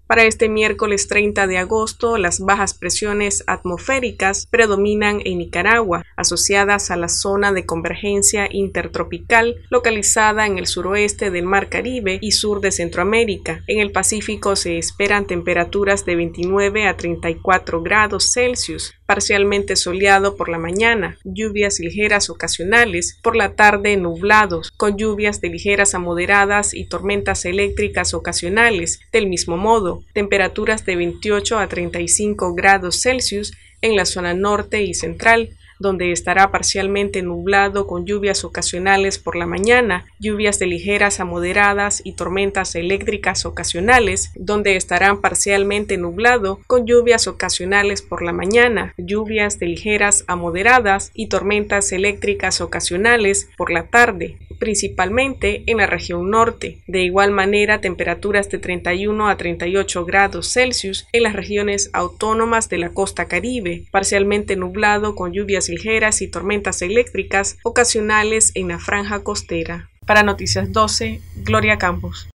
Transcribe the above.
Para este miércoles 30 de agosto, las bajas presiones atmosféricas predominan en Nicaragua, asociadas a la zona de convergencia intertropical localizada en el suroeste del Mar Caribe y sur de Centroamérica. En el Pacífico se esperan temperaturas de 29 a 34 grados Celsius, parcialmente soleado por la mañana, lluvias ligeras ocasionales, por la tarde nublados, con lluvias de ligeras a moderadas y tormentas eléctricas ocasionales. Del mismo modo, temperaturas de 28 a 35 grados Celsius en la zona norte y central, donde estará parcialmente nublado con lluvias ocasionales por la mañana, lluvias de ligeras a moderadas y tormentas eléctricas ocasionales, donde estarán parcialmente nublado con lluvias ocasionales por la mañana, lluvias de ligeras a moderadas y tormentas eléctricas ocasionales por la tarde, principalmente en la región norte. De igual manera, temperaturas de 31 a 38 grados Celsius en las regiones autónomas de la costa Caribe, parcialmente nublado con lluvias ligeras y tormentas eléctricas ocasionales en la franja costera. Para Noticias 12, Gloria Campos.